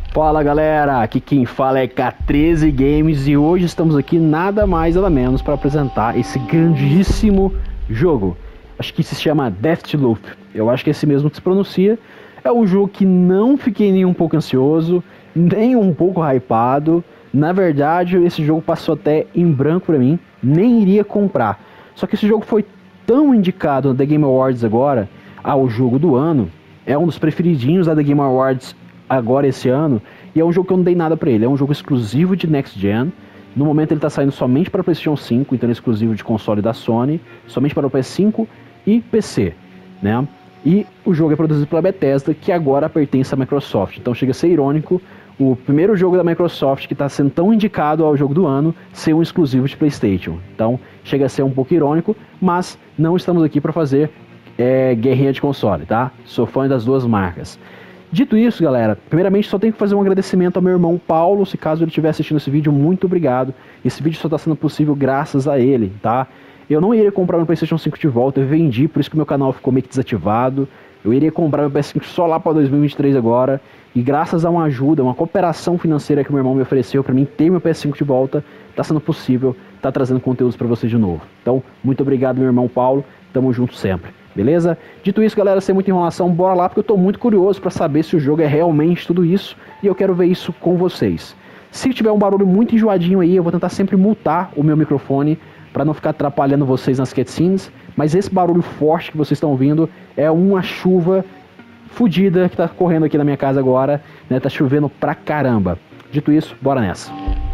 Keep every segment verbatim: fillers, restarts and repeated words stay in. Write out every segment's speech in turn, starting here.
Fala galera, aqui quem fala é K treze Games e hoje estamos aqui nada mais nada menos para apresentar esse grandíssimo jogo. Acho que se chama Deathloop, eu acho que é esse mesmo que se pronuncia. É um jogo que não fiquei nem um pouco ansioso, nem um pouco hypado. Na verdade, esse jogo passou até em branco para mim, nem iria comprar. Só que esse jogo foi tão indicado na The Game Awards agora, ao jogo do ano, é um dos preferidinhos da The Game Awards agora esse ano, e é um jogo que eu não dei nada pra ele, é um jogo exclusivo de Next Gen. No momento ele tá saindo somente para PlayStation cinco, então ele é exclusivo de console da Sony, somente para o P S cinco e P C, né? E o jogo é produzido pela Bethesda, que agora pertence à Microsoft, então chega a ser irônico o primeiro jogo da Microsoft que está sendo tão indicado ao jogo do ano ser um exclusivo de PlayStation. Então chega a ser um pouco irônico, mas não estamos aqui para fazer é, guerrinha de console, tá? Sou fã das duas marcas. Dito isso, galera, primeiramente só tenho que fazer um agradecimento ao meu irmão Paulo, se caso ele estiver assistindo esse vídeo, muito obrigado. Esse vídeo só está sendo possível graças a ele, tá? Eu não iria comprar meu PlayStation cinco de volta, eu vendi, por isso que o meu canal ficou meio que desativado. Eu iria comprar meu P S cinco só lá para dois mil e vinte e três agora, e graças a uma ajuda, uma cooperação financeira que meu irmão me ofereceu para mim ter meu P S cinco de volta, tá sendo possível, tá trazendo conteúdos para vocês de novo. Então, muito obrigado, meu irmão Paulo, tamo junto sempre. Beleza? Dito isso, galera, sem muita enrolação, bora lá, porque eu tô muito curioso para saber se o jogo é realmente tudo isso, e eu quero ver isso com vocês. Se tiver um barulho muito enjoadinho aí, eu vou tentar sempre mutar o meu microfone, para não ficar atrapalhando vocês nas cutscenes, mas esse barulho forte que vocês estão ouvindo é uma chuva fodida que tá correndo aqui na minha casa agora, né? Tá chovendo pra caramba. Dito isso, bora nessa.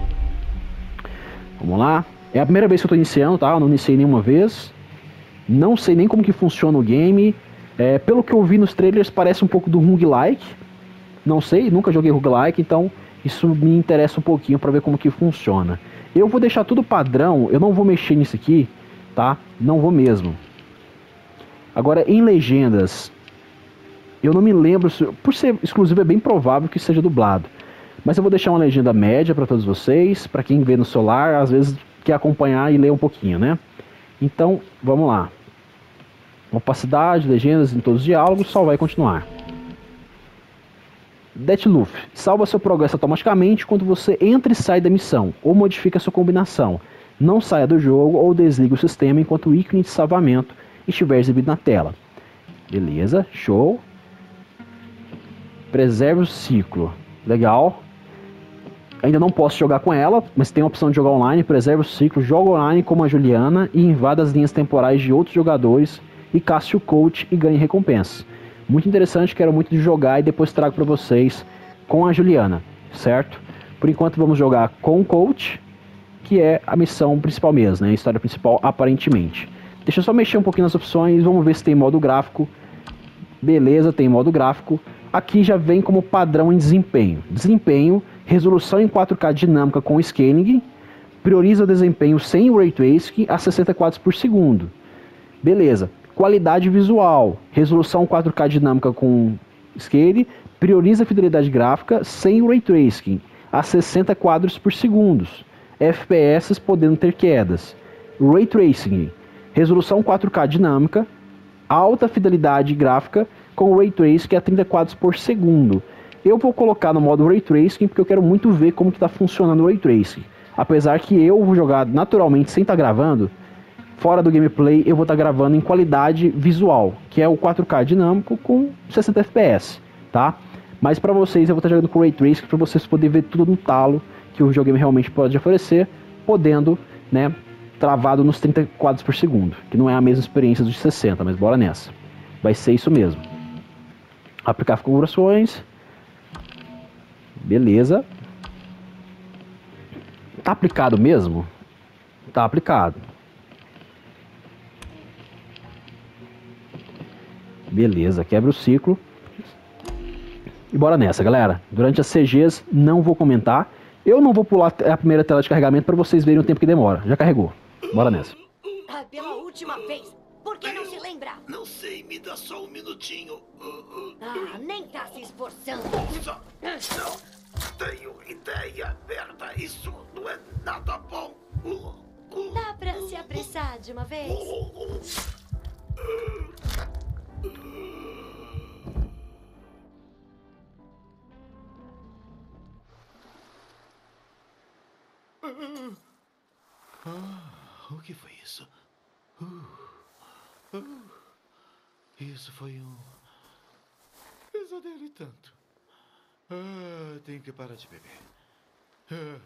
Vamos lá. É a primeira vez que eu tô iniciando, tá? Eu não iniciei nenhuma vez. Não sei nem como que funciona o game. É, pelo que eu vi nos trailers, parece um pouco do roguelike. Não sei, nunca joguei roguelike, então isso me interessa um pouquinho para ver como que funciona. Eu vou deixar tudo padrão, eu não vou mexer nisso aqui, tá? Não vou mesmo. Agora, em legendas, eu não me lembro, se, por ser exclusivo é bem provável que seja dublado. Mas eu vou deixar uma legenda média para todos vocês, para quem vê no celular, às vezes quer acompanhar e ler um pouquinho, né? Então, vamos lá. Opacidade, legendas em todos os diálogos, salvar e continuar. Deathloop. Salva seu progresso automaticamente quando você entra e sai da missão, ou modifica sua combinação. Não saia do jogo ou desligue o sistema enquanto o ícone de salvamento estiver exibido na tela. Beleza, show. Preserve o ciclo. Legal. Ainda não posso jogar com ela, mas tem a opção de jogar online. Preserve o ciclo, joga online como a Juliana e invada as linhas temporais de outros jogadores e caste o coach e ganhe recompensas. Muito interessante, quero muito de jogar e depois trago para vocês com a Juliana, certo? Por enquanto vamos jogar com o coach, que é a missão principal mesmo, né? A história principal aparentemente. Deixa eu só mexer um pouquinho nas opções, vamos ver se tem modo gráfico. Beleza, tem modo gráfico. Aqui já vem como padrão em desempenho. Desempenho, resolução em quatro K dinâmica com scaling, prioriza o desempenho sem Ray Tracing a sessenta quadros por segundo. Beleza. Qualidade visual, resolução quatro K dinâmica com scale, prioriza a fidelidade gráfica sem Ray Tracing a sessenta quadros por segundo. F P S podendo ter quedas. Ray Tracing, resolução quatro K dinâmica, alta fidelidade gráfica com Ray Tracing a trinta quadros por segundo. Eu vou colocar no modo Ray Tracing porque eu quero muito ver como está funcionando o Ray Tracing. Apesar que eu vou jogar naturalmente sem estar tá gravando, fora do gameplay eu vou estar tá gravando em qualidade visual, que é o quatro K dinâmico com sessenta F P S, tá? Mas para vocês eu vou estar tá jogando com Ray Tracing para vocês poderem ver tudo no talo que o videogame realmente pode oferecer, podendo, né, travado nos trinta quadros por segundo, que não é a mesma experiência dos sessenta, mas bora nessa. Vai ser isso mesmo. Aplicar configurações. Beleza. Tá aplicado mesmo? Tá aplicado. Beleza, quebra o ciclo. E bora nessa, galera. Durante as C Gs não vou comentar. Eu não vou pular a primeira tela de carregamento para vocês verem o tempo que demora. Já carregou. Bora nessa. Ah, pela última vez. Por que não se lembra? Não sei, me dá só um minutinho. Ah, nem tá se esforçando. Só não tenho ideia, merda. Isso não é nada bom. Dá pra se apressar de uma vez? Ah, o que foi isso? Uh, uh, isso foi um pesadelo e tanto. Ah, tenho que parar de beber. Ah,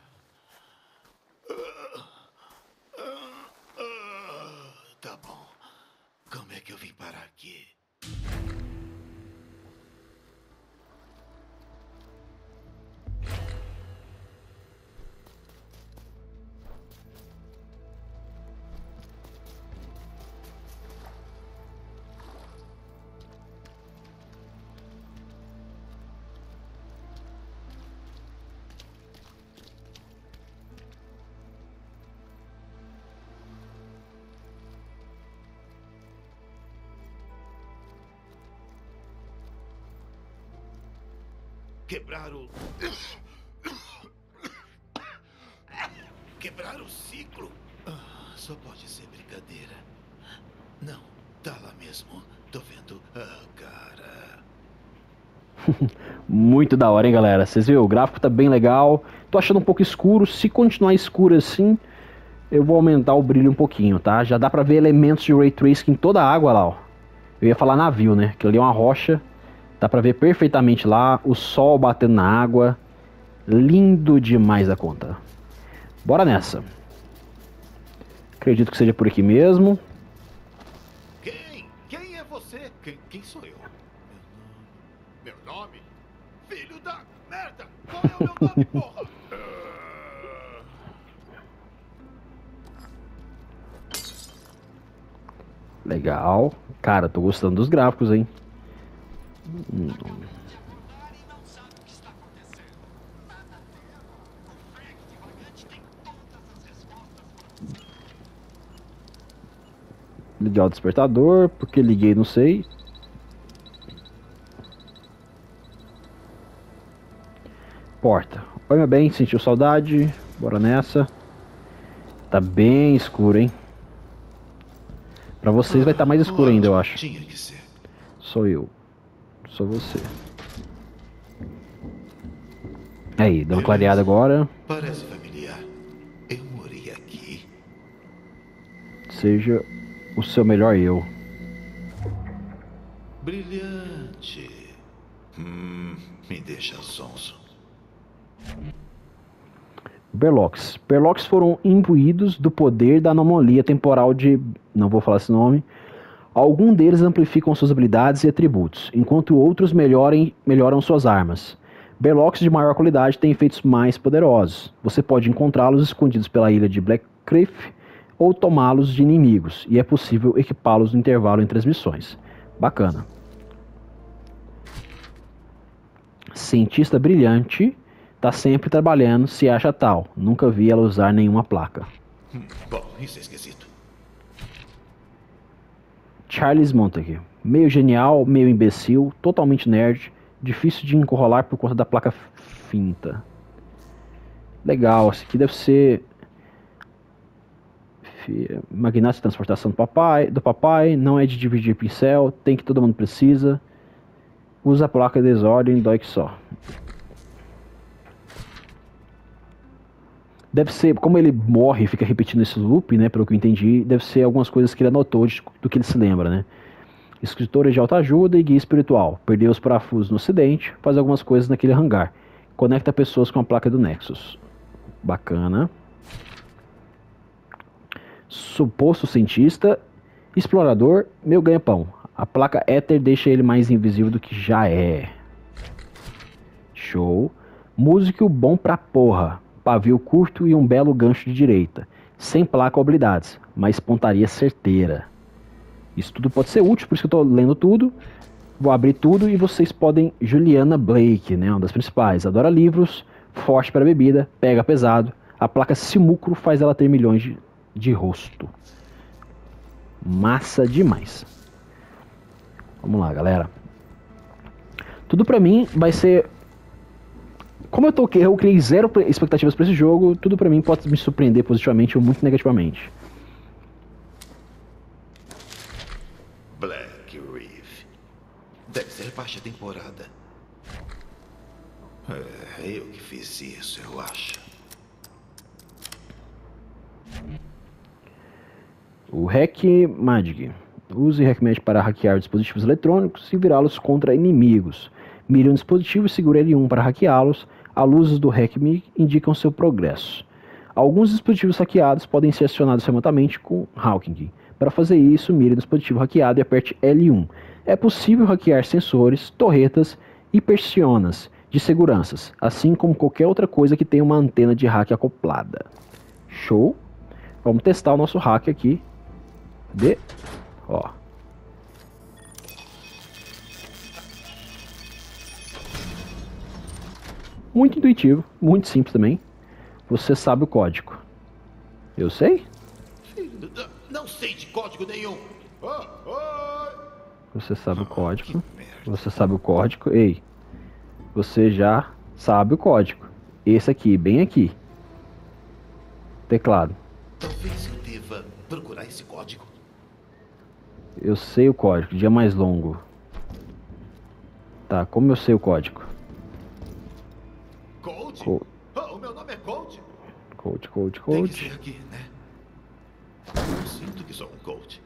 ah, ah, ah, tá bom. Como é que eu vim parar aqui? Quebrar o... Quebrar o ciclo? Ah, só pode ser brincadeira. Não, tá lá mesmo. Tô vendo. Ah, cara. Muito da hora, hein, galera? Vocês viram? O gráfico tá bem legal. Tô achando um pouco escuro. Se continuar escuro assim, eu vou aumentar o brilho um pouquinho, tá? Já dá pra ver elementos de Ray Tracing em toda a água lá, ó. Eu ia falar navio, né? Que ali é uma rocha. Dá pra ver perfeitamente lá, o sol batendo na água. Lindo demais a conta. Bora nessa. Acredito que seja por aqui mesmo. Quem? Quem é você? Quem, quem sou eu? Meu nome? Meu nome? Filho da merda! Qual é o meu nome, porra? Ah. Legal. Cara, tô gostando dos gráficos, hein? Hum. Ligar o despertador, porque liguei, não sei. Porta. Oi, meu bem, sentiu saudade? Bora nessa. Tá bem escuro, hein? Pra vocês vai estar mais escuro ainda, eu acho. Tinha que ser. Sou eu. Sou você. Aí, dá uma clareada agora. Parece familiar. Eu morei aqui. Seja o seu melhor eu. Brilhante. Hum, me deixa sonso. Berlocks. Berlocks foram imbuídos do poder da anomalia temporal de... Não vou falar esse nome. Alguns deles amplificam suas habilidades e atributos, enquanto outros melhorem, melhoram suas armas. Berlocks de maior qualidade têm efeitos mais poderosos. Você pode encontrá-los escondidos pela ilha de Black Cliff ou tomá-los de inimigos, e é possível equipá-los no intervalo entre as missões. Bacana. Cientista brilhante, tá sempre trabalhando, se acha tal. Nunca vi ela usar nenhuma placa. Hum, bom, isso é esquisito. Charles Montague. Meio genial, meio imbecil, totalmente nerd, difícil de enrolar por conta da placa finta. Legal, esse aqui deve ser... Magnata de transportação do papai, do papai, não é de dividir pincel, tem que todo mundo precisa. Usa a placa de desordem, dói que só. Deve ser, como ele morre e fica repetindo esse loop, né, pelo que eu entendi, deve ser algumas coisas que ele anotou de, do que ele se lembra, né. Escritora de autoajuda e guia espiritual. Perdeu os parafusos no acidente, faz algumas coisas naquele hangar. Conecta pessoas com a placa do Nexus. Bacana. Suposto cientista. Explorador, meu ganha-pão. A placa Éter deixa ele mais invisível do que já é. Show. Músico bom pra porra. Pavio curto e um belo gancho de direita. Sem placa ou habilidades, mas pontaria certeira. Isso tudo pode ser útil, por isso que eu tô lendo tudo. Vou abrir tudo e vocês podem... Juliana Blake, né, uma das principais. Adora livros, forte para bebida, pega pesado. A placa Simulcro faz ela ter milhões de, de rosto. Massa demais. Vamos lá, galera. Tudo pra mim vai ser... Como eu, tô, eu criei zero expectativas pra esse jogo, tudo pra mim pode me surpreender positivamente ou muito negativamente. Black Reef. Deve ser baixa temporada. É, eu que fiz isso, eu acho. O Hack Magic. Use Hack Magic para hackear dispositivos eletrônicos e virá-los contra inimigos. Mire um dispositivo e segure L um para hackeá-los. As luzes do Hack Magic indicam seu progresso. Alguns dispositivos hackeados podem ser acionados remotamente com Hawking. Para fazer isso, mire no dispositivo hackeado e aperte L um. É possível hackear sensores, torretas e persianas de seguranças, assim como qualquer outra coisa que tenha uma antena de hack acoplada. Show? Vamos testar o nosso hack aqui. Cadê? Ó. Muito intuitivo, muito simples também. Você sabe o código. Eu sei? Não sei de código nenhum. Oh, oh. Você sabe o código. Você sabe o código. Ei, você já sabe o código. Esse aqui, bem aqui. Teclado. Talvez eu deva procurar esse código. Eu sei o código, dia mais longo. Tá, como eu sei o código? Cold? Co Oh, o meu nome é Cold. Cold, Cold, Tem Cold. que ser aqui, né? Eu sinto que sou um Cold.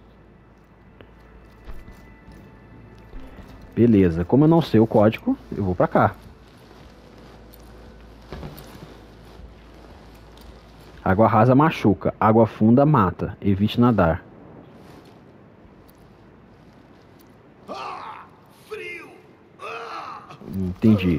Beleza, como eu não sei o código, eu vou pra cá. Água rasa machuca, água funda mata. Evite nadar. Ah, frio. Ah. Entendi.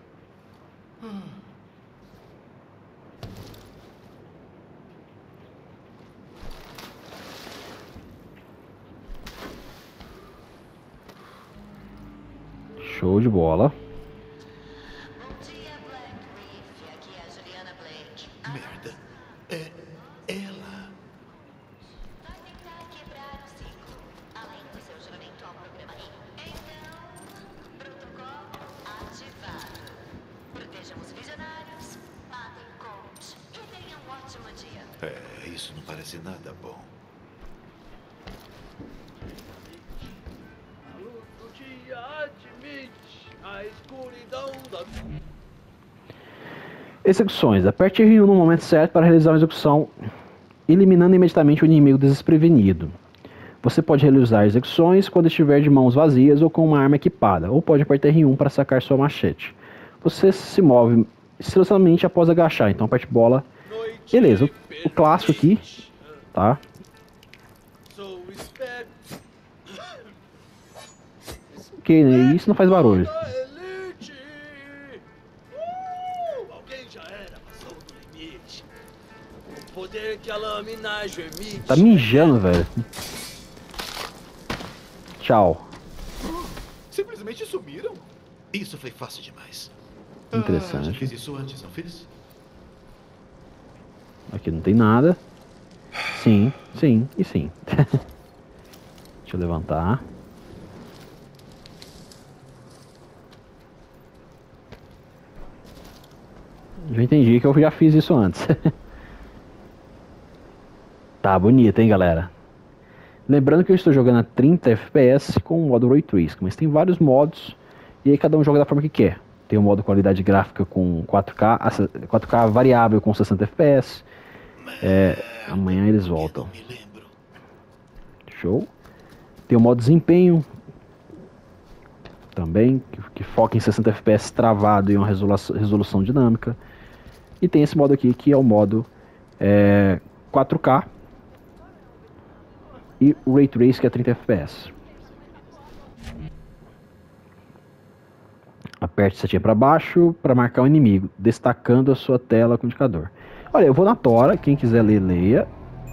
Show de bola. Bom dia, Black Reef. Aqui é a Juliana Blake. Merda. É ela. Vai tentar quebrar o ciclo, além do seu juramento ao programa. Então, protocolo ativado. Protejam os visionários, matem Colt e tenham um ótimo dia. É, isso não parece nada bom. Execuções. Aperte R um no momento certo para realizar uma execução, eliminando imediatamente o inimigo desprevenido. Você pode realizar execuções quando estiver de mãos vazias ou com uma arma equipada, ou pode apertar R um para sacar sua machete. Você se move silenciosamente após agachar, então aperte bola. Beleza, o, o clássico aqui, tá? Ok, né? Isso não faz barulho. Poder que a laminagem emite. Tá mijando, velho. Tchau. Simplesmente sumiram? Isso foi fácil demais. Interessante. Ah, já fiz isso antes, não fiz? Aqui não tem nada. Sim, sim e sim. Deixa eu levantar. Já entendi que eu já fiz isso antes. Tá bonito, hein, galera? Lembrando que eu estou jogando a trinta F P S com o modo Ray Tracing, mas tem vários modos e aí cada um joga da forma que quer. Tem o modo qualidade gráfica com quatro K, quatro K variável com sessenta F P S. É, amanhã eles voltam. Show. Tem o modo desempenho também, que, que foca em sessenta F P S travado e uma resolução, resolução dinâmica. E tem esse modo aqui que é o modo é, quatro K e o Ray Trace, que é trinta F P S. Aperte setinha para baixo para marcar o inimigo, destacando a sua tela com o indicador. Olha, eu vou na tora, quem quiser ler, leia.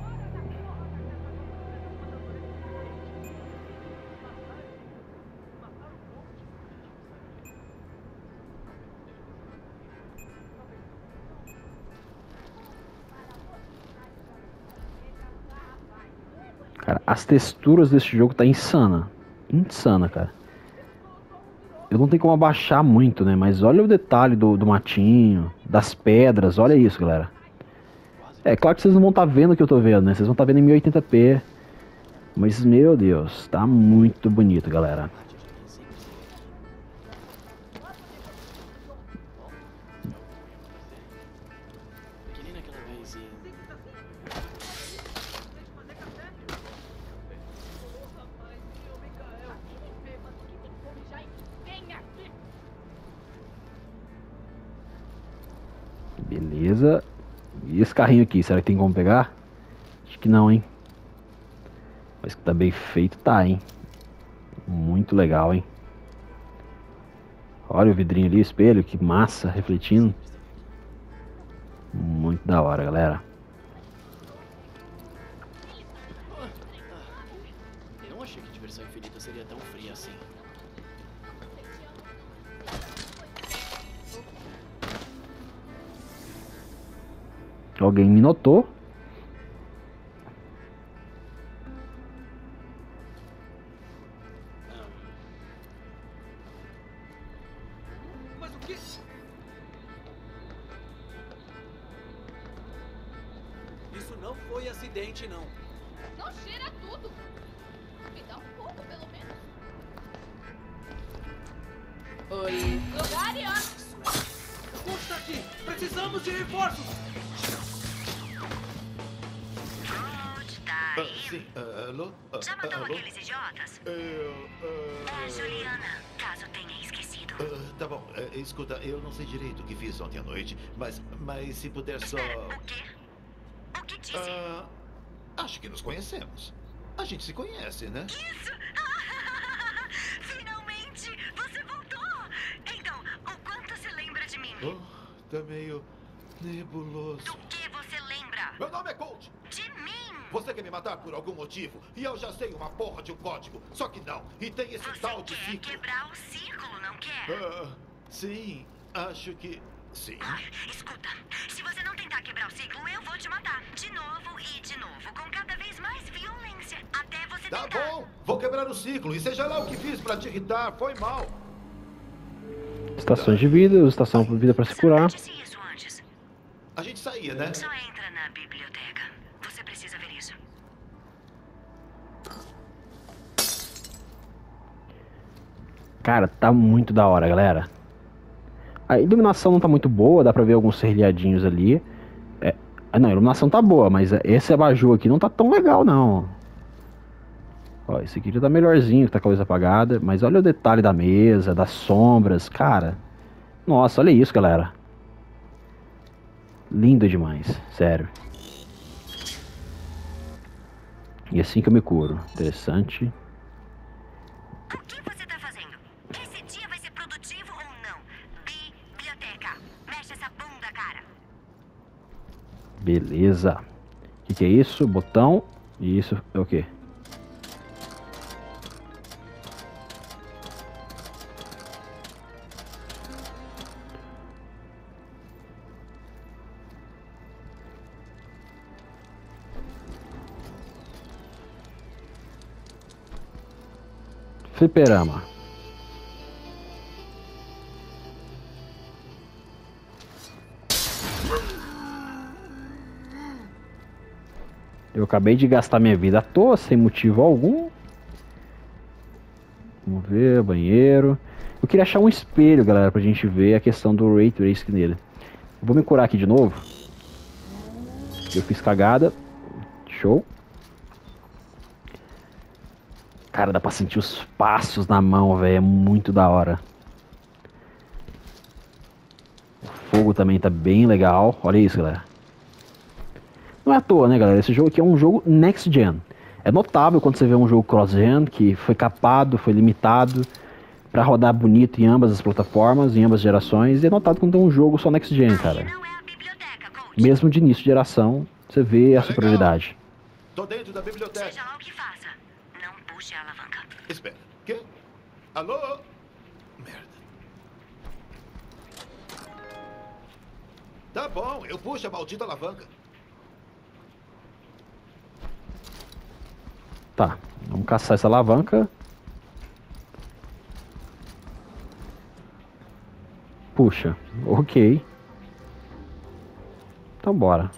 Cara, as texturas desse jogo tá insana. Insana, cara. Eu não tenho como abaixar muito, né? Mas olha o detalhe do, do matinho, das pedras. Olha isso, galera. É claro que vocês não vão estar vendo o que eu tô vendo, né? Vocês vão estar vendo em mil e oitenta p. Mas, meu Deus, tá muito bonito, galera. Beleza. E esse carrinho aqui, será que tem como pegar? Acho que não, hein? Mas que tá bem feito, tá, hein? Muito legal, hein? Olha o vidrinho ali, o espelho, que massa, refletindo. Muito da hora, galera. Eu não achei que diversão infinita seria tão fria assim. Alguém me notou. Mas o que? Isso não foi acidente, não. Não cheira tudo. Me dá um pouco, pelo menos. Oi. Logarian! Custa aqui! Precisamos de reforços! Rude, tá Ah, aí? sim, ah, alô? Ah, Já matou alô? aqueles idiotas? Eu, ah, É a Juliana, caso tenha esquecido. ah, tá bom, ah, escuta, eu não sei direito o que fiz ontem à noite, mas, mas se puder só... Espera, o quê? O que disse? Ah, acho que nos conhecemos. A gente se conhece, né? Isso! Finalmente! Você voltou! Então, o quanto você lembra de mim? Oh, tá meio nebuloso. Do que você lembra? Meu nome é Colt. De mim! Você quer me matar por algum motivo? E eu já sei uma porra de um código. Só que não. E tem esse Você tal de quer ciclo. quebrar o círculo, não quer? Ah, sim, acho que sim. Ah, escuta, se você não tentar quebrar o ciclo, eu vou te matar. De novo e de novo, com cada vez mais violência. Até você Tá tentar. bom, vou quebrar o ciclo. E seja lá o que fiz pra te irritar, foi mal. Estações de vida, estação de vida pra se curar. Eu disse isso antes. A gente saía, né? Só entra na biblioteca. Você precisa ver isso. Cara, tá muito da hora, galera. A iluminação não tá muito boa, dá pra ver alguns serrilhadinhos ali. É, ah, não, a iluminação tá boa, mas esse abajur aqui não tá tão legal, não. Ó, esse aqui já tá melhorzinho, que tá com a luz apagada. Mas olha o detalhe da mesa, das sombras, cara. Nossa, olha isso, galera. Lindo demais, sério. E assim que eu me curo. Interessante. O que você tá fazendo? Esse dia vai ser produtivo ou não? Biblioteca. Mexe essa bunda, cara. Beleza. O que, que é isso? Botão. E isso é o quê? Fliperama. Eu acabei de gastar minha vida à toa, sem motivo algum. Vamos ver, banheiro. Eu queria achar um espelho, galera, pra gente ver a questão do Ray Tracing nele. Vou me curar aqui de novo. Eu fiz cagada. Show. Cara, dá pra sentir os passos na mão, velho. É muito da hora. O fogo também tá bem legal. Olha isso, galera. Não é à toa, né, galera? Esse jogo aqui é um jogo next gen. É notável quando você vê um jogo cross-gen que foi capado, foi limitado pra rodar bonito em ambas as plataformas, em ambas as gerações. E é notável quando tem um jogo só next gen, cara. Não é a biblioteca, Coach. Mesmo de início de geração, você vê a Tá superioridade. Tô dentro da biblioteca. Seja lá o que faça, não puxe a alavanca. Espera. Quê? Alô? Merda. Tá bom, eu puxo a maldita alavanca. Tá, vamos caçar essa alavanca. Puxa, ok. Então bora.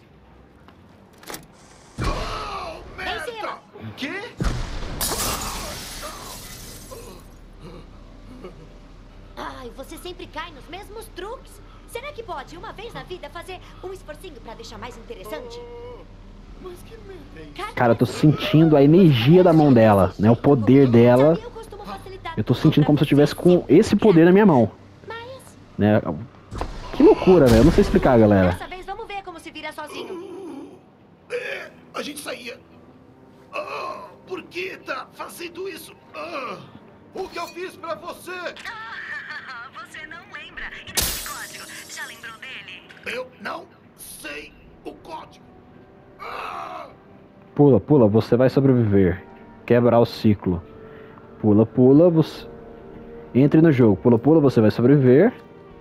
Merda! Quê? Ai, você sempre cai nos mesmos truques. Será que pode, uma vez na vida, fazer um esforcinho pra deixar mais interessante? Mas que merda é isso? Cara, eu tô sentindo a energia da mão dela, né? O poder dela. Eu costumo facilitar Eu tô sentindo como se eu tivesse com esse poder na minha mão, Mas né? Que loucura, velho. Eu não sei explicar, galera. Dessa vez vamos ver como se vira sozinho. É, a gente saía. Ah, por que tá fazendo isso? Ah, o que eu fiz pra você? Ah, você não lembra? E desse código? Já lembrou dele? Eu não sei o código. Ah! Pula, pula, você vai sobreviver. Quebrar o ciclo. Pula, pula, você... Entre no jogo. Pula, pula, você vai sobreviver.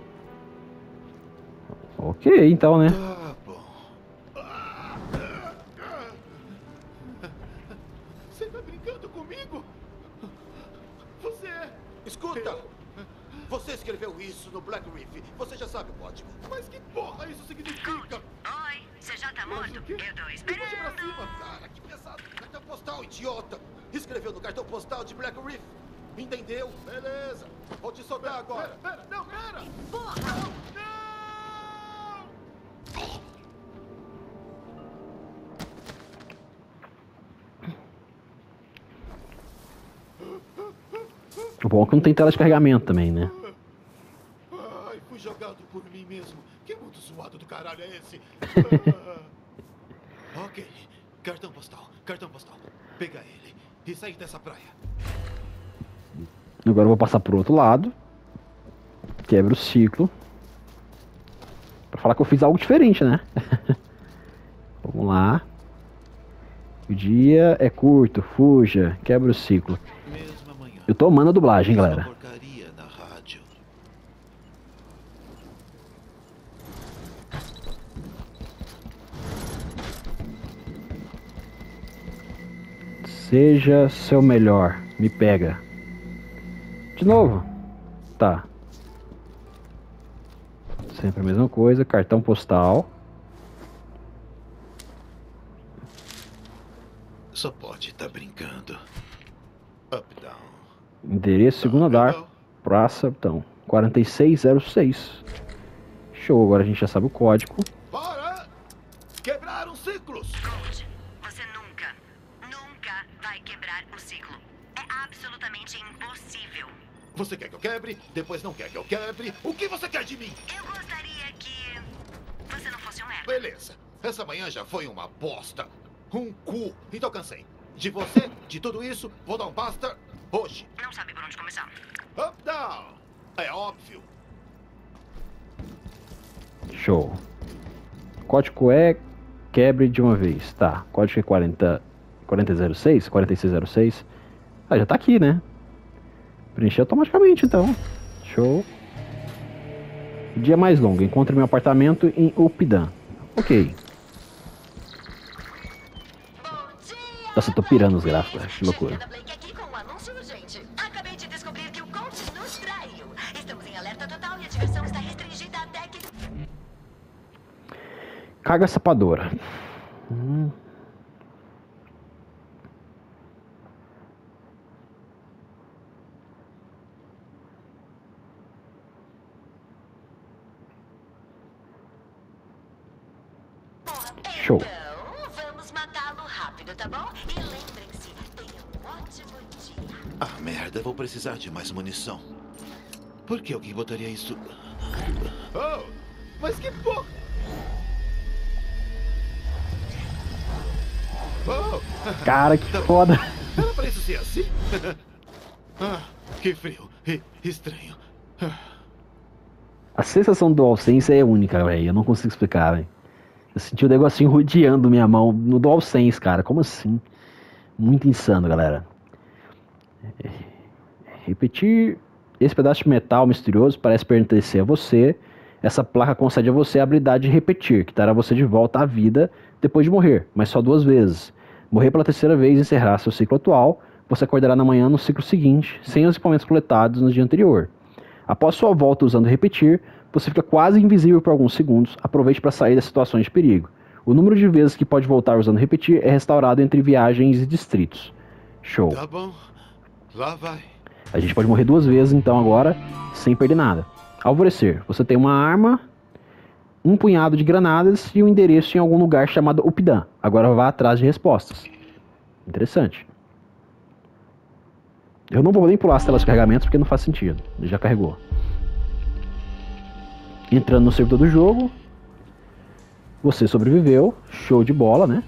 Ok, então, né? Tá bom. Ah, ah, ah. Você tá brincando comigo? Você é... Escuta! Você escreveu isso no Black Reef. Você já sabe o código. Mas que porra isso significa? Oi, você já tá morto? Eu tô Puxa pra esperando. cima, cara, que pesado. Cartão postal, idiota! Escreveu no cartão postal de Black Reef. Entendeu? Beleza. Vou te soltar agora. Pera, pera, não, pera. Porra! Não! O bom é que não tem tela de carregamento também, né? Ai, fui jogado por mim mesmo. Que mundo zoado do caralho é esse? Ah. Ok. Cartão postal, cartão postal. Pega ele e sair dessa praia. Agora eu vou passar pro outro lado. Quebra o ciclo. Pra falar que eu fiz algo diferente, né? Vamos lá. O dia é curto, fuja, quebra o ciclo. Mesmo amanhã. Eu tô amando a dublagem, Mesma galera. porcaria na rádio. Seja seu melhor, me pega. De novo. Tá. Sempre a mesma coisa, cartão postal. Só pode estar brincando. Up, down. Endereço segundo andar, praça, então, quarenta e seis zero seis. Show, agora a gente já sabe o código. Para! Quebraram ciclos! Coach, você nunca, nunca vai quebrar o ciclo. É absolutamente impossível. Você quer que eu quebre? Depois não quer que eu quebre? O que você quer de mim? Eu gostaria que você não fosse um merda. Beleza. Essa manhã já foi uma bosta. Um cu. Então cansei. De você, de tudo isso, vou dar um basta hoje. Não sabe por onde começar. Up, down. É óbvio. Show. Código é quebre de uma vez. Tá, código é quarenta, quarenta zero seis, quarenta e seis zero seis. Ah, já tá aqui, né? Preencher automaticamente, então. Show. Dia mais longo. Encontre meu apartamento em Updan. Ok. Nossa, eu tô pirando os gráficos. Que loucura. Juliana Blake aqui com um anúncio urgente. Acabei de descobrir que o coach nos traiu. Estamos em alerta total e a diversão está restringida até que... Carga sapadora. Hum. Show. Então, vamos matá-lo rápido, tá bom? E lembrem-se, tenha um ótimo dia. Ah, merda. Vou precisar de mais munição. Por que alguém botaria isso? Oh, mas que porra! Oh, Cara, que foda. era pra isso ser assim? Ah, que frio e estranho. Ah. A sensação do DualSense é única, velho. Eu não consigo explicar, velho. Eu senti o negocinho rodeando minha mão no DualSense, cara. Como assim? Muito insano, galera. Repetir. Esse pedaço de metal misterioso parece pertencer a você. Essa placa concede a você a habilidade de repetir, que dará você de volta à vida depois de morrer, mas só duas vezes. Morrer pela terceira vez e encerrar seu ciclo atual, você acordará na manhã no ciclo seguinte, sem os equipamentos coletados no dia anterior. Após sua volta usando repetir, você fica quase invisível por alguns segundos. Aproveite para sair das situações de perigo. O número de vezes que pode voltar usando repetir é restaurado entre viagens e distritos. Show. Tá bom. Lá vai. A gente pode morrer duas vezes então agora, sem perder nada. Alvorecer. Você tem uma arma, um punhado de granadas e um endereço em algum lugar chamado Updan. Agora vá atrás de respostas. Interessante. Eu não vou nem pular as telas de carregamento porque não faz sentido. Ele já carregou. entrando no servidor do jogo. Você sobreviveu, show de bola, né?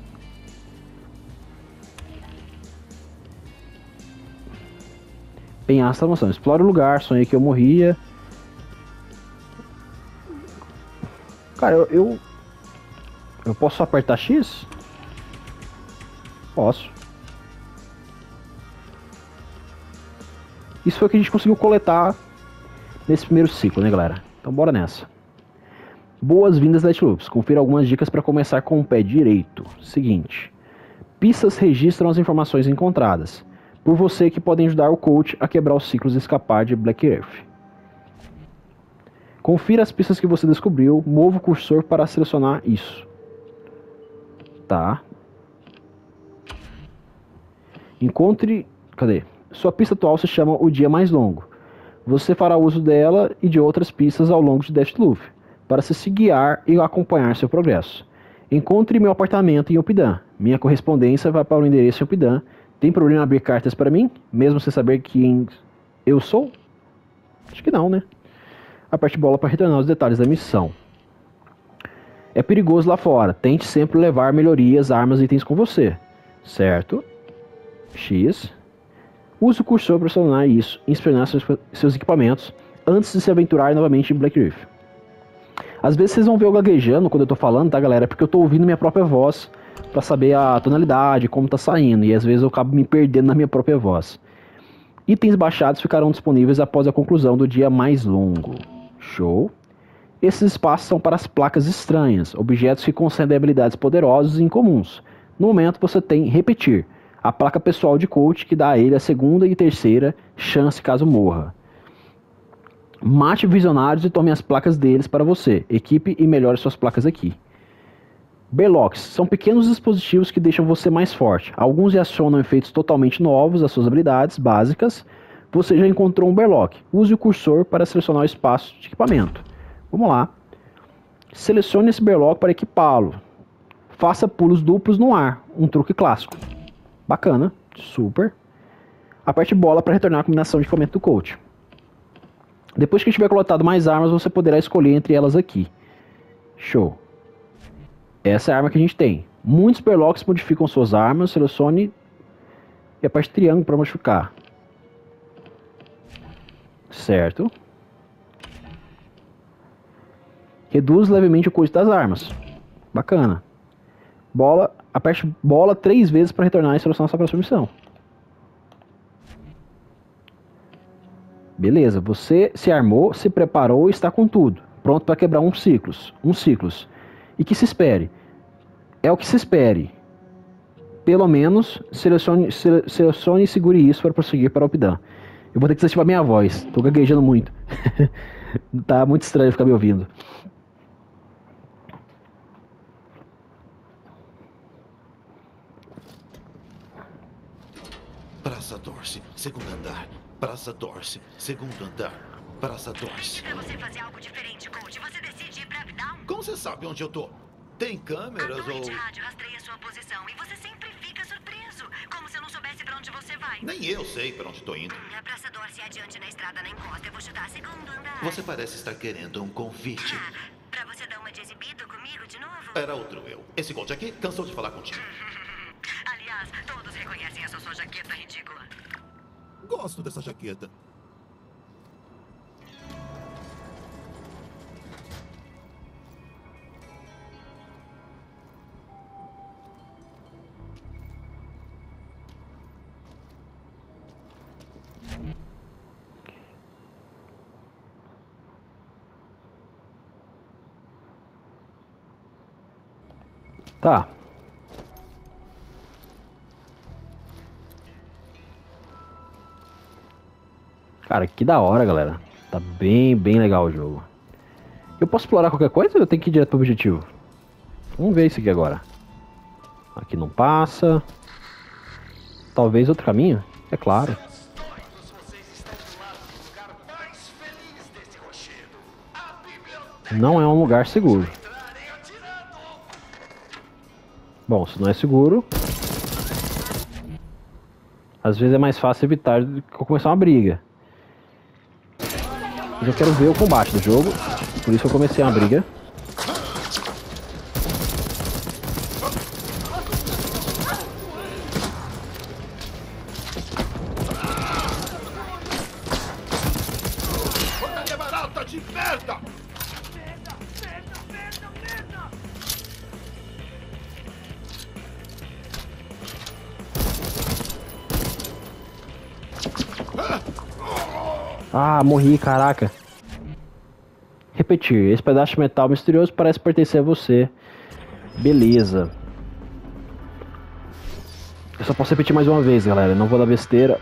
Penhastra a moção, explore o lugar, sonhei que eu morria. Cara, eu, eu... Eu posso só apertar X? Posso. Isso foi o que a gente conseguiu coletar nesse primeiro ciclo, né, galera? Então bora nessa. Boas-vindas, Deathloops. Confira algumas dicas para começar com o pé direito. Seguinte. Pistas registram as informações encontradas por você que podem ajudar o coach a quebrar os ciclos e escapar de Black Earth. Confira as pistas que você descobriu, mova o cursor para selecionar isso. Tá. Encontre... Cadê? Sua pista atual se chama O Dia Mais Longo. Você fará uso dela e de outras pistas ao longo de Deathloop para se guiar e acompanhar seu progresso. Encontre meu apartamento em Oppidan. Minha correspondência vai para o endereço em Oppidan. Tem problema em abrir cartas para mim? Mesmo sem saber quem eu sou? Acho que não, né? Aperte bola para retornar os detalhes da missão. É perigoso lá fora. Tente sempre levar melhorias, armas e itens com você. Certo? X. Use o cursor para selecionar isso e inspecionar seus, seus equipamentos antes de se aventurar novamente em Black Reef. Às vezes vocês vão ver eu gaguejando quando eu tô falando, tá, galera? Porque eu tô ouvindo minha própria voz para saber a tonalidade, como tá saindo. E às vezes eu acabo me perdendo na minha própria voz. Itens baixados ficarão disponíveis após a conclusão do dia mais longo. Show. Esses espaços são para as placas estranhas, objetos que concedem habilidades poderosas e incomuns. No momento você tem repetir, a placa pessoal de coach que dá a ele a segunda e terceira chance caso morra. Mate visionários e tome as placas deles para você. Equipe e melhore suas placas aqui. Berlocks são pequenos dispositivos que deixam você mais forte. Alguns reacionam efeitos totalmente novos às suas habilidades básicas. Você já encontrou um Berlock. Use o cursor para selecionar o espaço de equipamento. Vamos lá. Selecione esse Berlock para equipá-lo. Faça pulos duplos no ar. Um truque clássico. Bacana. Super. Aperte bola para retornar a combinação de equipamento do coach. Depois que tiver coletado mais armas, você poderá escolher entre elas aqui. Show. Essa é a arma que a gente tem. Muitos Berlocks modificam suas armas. Selecione e aperte triângulo para modificar. Certo. Reduz levemente o custo das armas. Bacana. Bola, aperte bola três vezes para retornar e selecionar sua próxima missão. Beleza, você se armou, se preparou e está com tudo. Pronto para quebrar um ciclos. Um ciclos. E que se espere. É o que se espere. Pelo menos, selecione, sele, selecione e segure isso para prosseguir para o Oppidan. Eu vou ter que desativar minha voz. Estou gaguejando muito. Tá muito estranho ficar me ouvindo. Praça Dorsey, segundo andar. Praça Dorsey, segundo andar. Praça Dorsey. Pra você fazer algo diferente, coach, você decide ir pra Uptown. Como você sabe onde eu tô? Tem câmeras A torre ou... de rádio rastreia sua posição e você sempre fica surpreso. Como se eu não soubesse pra onde você vai. Nem eu sei pra onde tô indo. A Praça Dorsey é adiante na estrada, na encosta. Eu vou chutar segundo andar. Você parece estar querendo um convite. Ah, pra você dar uma de exibido comigo de novo? Era outro eu. Esse coach aqui cansou de falar contigo. Aliás, todos reconhecem essa sua jaqueta ridícula. Gosto dessa jaqueta. Tá. Cara, que da hora, galera. Tá bem, bem legal o jogo. Eu posso explorar qualquer coisa ou eu tenho que ir direto pro objetivo? Vamos ver isso aqui agora. Aqui não passa. Talvez outro caminho? É claro. Não é um lugar seguro. Bom, se não é seguro, às vezes é mais fácil evitar do que começar uma briga. Eu já quero ver o combate do jogo. Por isso eu comecei uma briga. Porcaria barata de merda! Ah, morri, caraca. Repetir. Esse pedaço de metal misterioso parece pertencer a você. Beleza. Eu só posso repetir mais uma vez, galera. Não vou dar besteira.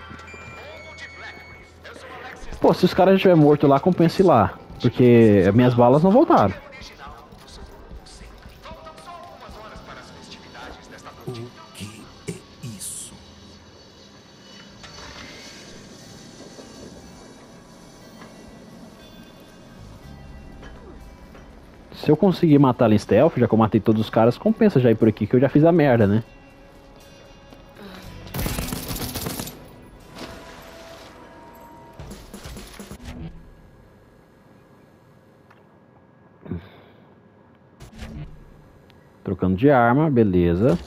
Pô, se os caras já estiverem mortos lá, compensa ir lá. Porque minhas balas não voltaram. O que é isso? Se eu conseguir matar ela em stealth, já que eu matei todos os caras, compensa já ir por aqui, que eu já fiz a merda, né? Trocando de arma, beleza.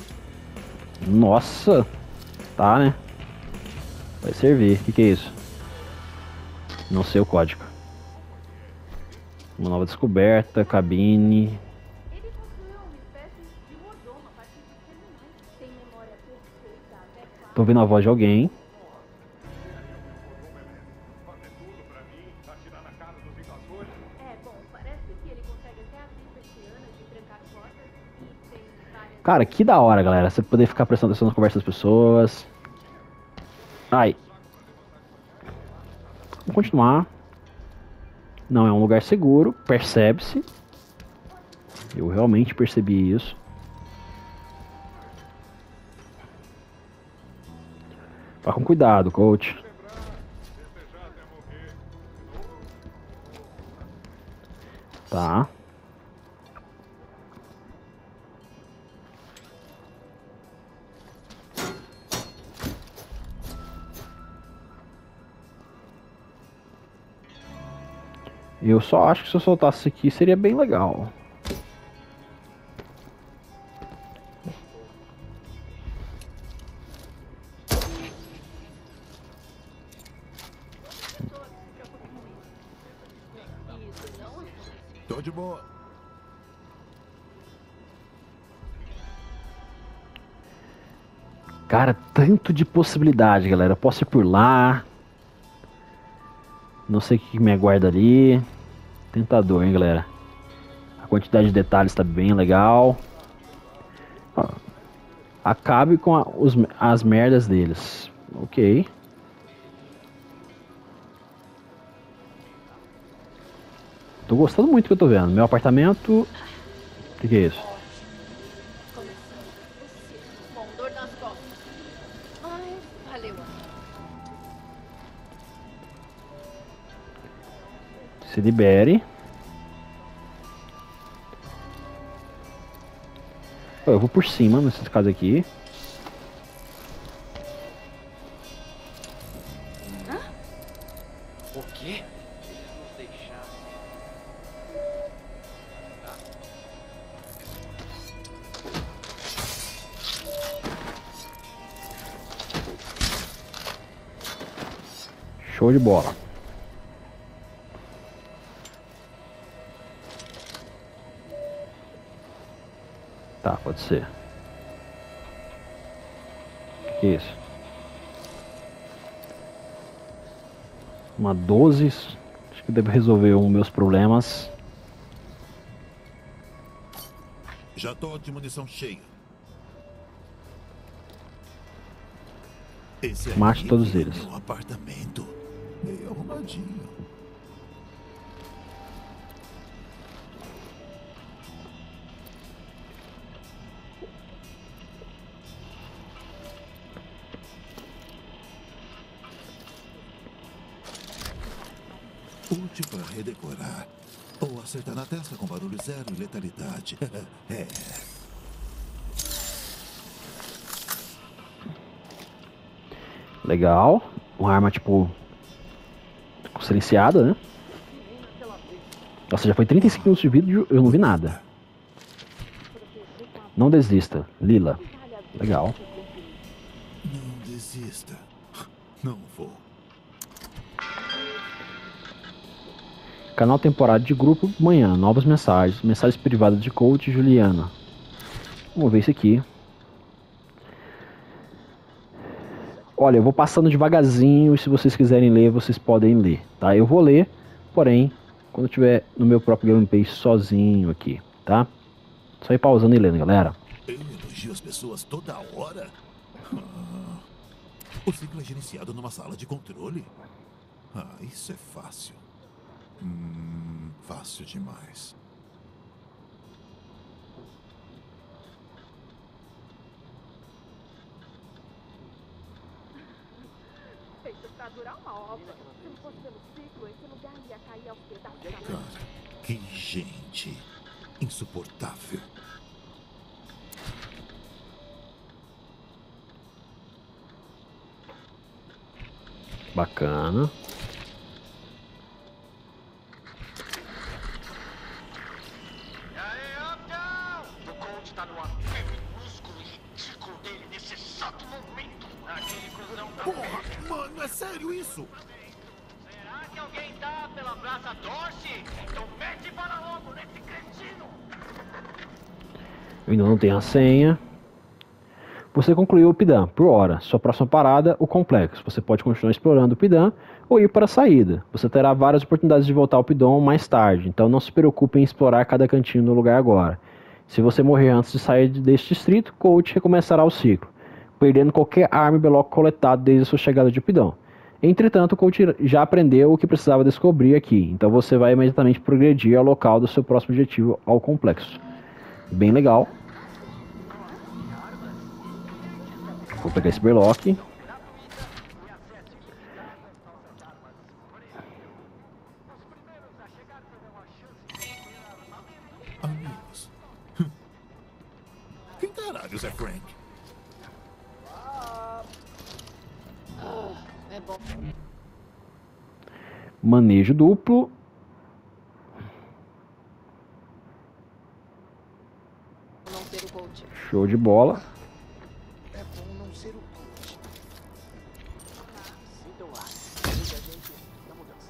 Nossa! Tá, né? Vai servir. O que, que é isso? Não sei o código. Uma nova descoberta, cabine. Ele construiu uma espécie de mordomo a partir de seus animais. Tem memória perfeita até quase. Tô ouvindo a voz de alguém. É, bom, parece que ele consegue até abrir persianas de trancar portas e tem várias... Cara, que da hora, galera. Você poder ficar prestando atenção na conversa das pessoas. Ai. Vamos continuar. Não é um lugar seguro, percebe-se. Eu realmente percebi isso. Vá com cuidado, coach. Tá. Eu só acho que se eu soltasse isso aqui seria bem legal. Tô de boa. Cara, tanto de possibilidade, galera. Eu posso ir por lá. Não sei o que me aguarda ali. Tentador, hein, galera. A quantidade de detalhes tá bem legal. Ó, acabe com a, os, as merdas deles. Ok. Tô gostando muito do que eu tô vendo. Meu apartamento... O que, que é isso? Bom, dor nas costas. Ai, valeu. Se libere. Eu vou por cima nessas casas aqui. O quê? Show de bola. Tá, pode ser. O que é isso? Uma doze. Acho que deve resolver os meus problemas. Já tô de munição cheia. Esse Mate aqui todos é eles. meu apartamento. Meio arrumadinho. Útil para redecorar. Ou acertar na testa com barulho zero e letalidade. É. Legal. Uma arma tipo silenciada, né? Nossa, já foi trinta e cinco minutos de vídeo, eu não vi nada. Não desista, Lila. Legal. Não desista. Não vou. Canal temporada de grupo, manhã, novas mensagens. Mensagens privadas de coach e Juliana. Vamos ver isso aqui. Olha, eu vou passando devagarzinho e se vocês quiserem ler, vocês podem ler, tá? Eu vou ler, porém, quando eu estiver no meu próprio gameplay sozinho aqui, tá? Só ir pausando e lendo, galera. Eu elogio as pessoas toda hora? Ah, o ciclo é gerenciado numa sala de controle? Ah, isso é fácil. Hum, fácil demais. Feito pra durar uma obra. Se não fosse pelo ciclo, esse lugar ia cair aos pedaços. Cara, que gente insuportável. Bacana. E aí, Uptown? O Colt tá no apego minúsculo e ridículo dele nesse exato momento. Aquele cuzão tá... Porra, mano, é sério isso? Será que alguém tá pela Praça Dorsey? Então mete para logo nesse cretino. Eu ainda não tenho a senha. Você concluiu o Pidan por hora. Sua próxima parada, o complexo. Você pode continuar explorando o Pidan ou ir para a saída. Você terá várias oportunidades de voltar ao Pidan mais tarde, então não se preocupe em explorar cada cantinho do lugar agora. Se você morrer antes de sair deste distrito, Colt recomeçará o ciclo, perdendo qualquer arma e bloco coletado desde a sua chegada de Pidan. Entretanto, Colt já aprendeu o que precisava descobrir aqui, então você vai imediatamente progredir ao local do seu próximo objetivo, ao complexo. Bem legal. Vou pegar esse berlock. Amigos. Quem caralhos é Frank? É bom. Manejo duplo. Não ter o Colt. Show de bola. É bom não ser o Colt. Sintam lá. Ajude a gente na mudança.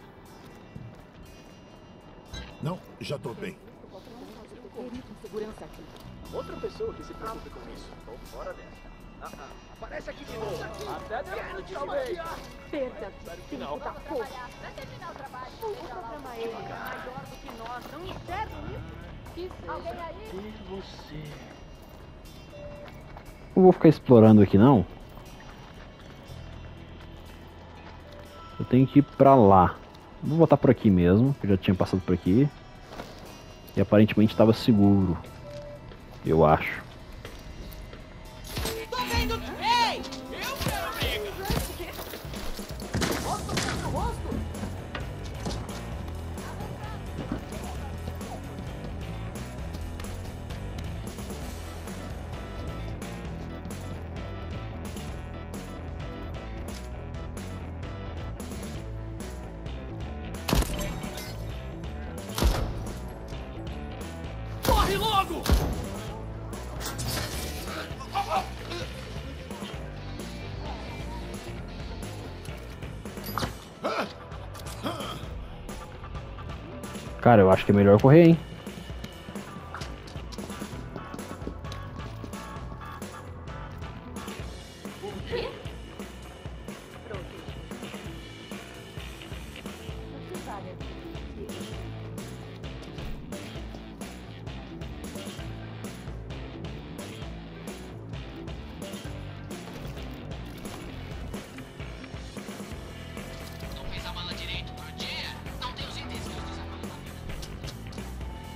Não, já tô bem. Segurança aqui. Outra pessoa que se preocupe com isso. Tô fora dessa. Ah, ah. Aparece aqui de novo. Até dentro de talvez. Perda Espero que tempo não. da força. O programa ele é maior do que nós. Não enxergam isso? Que seja. Alguém aí? E você? Não vou ficar explorando aqui não. Eu tenho que ir pra lá. Vou voltar por aqui mesmo, que eu já tinha passado por aqui. E aparentemente estava seguro. Eu acho. Tô vendo... Ei! Eu quero briga! Rosto contra rosto! Corre logo! Cara, eu acho que é melhor correr, hein? Não fez a mala direito por dia? Não tem os itens que eu fiz a mala.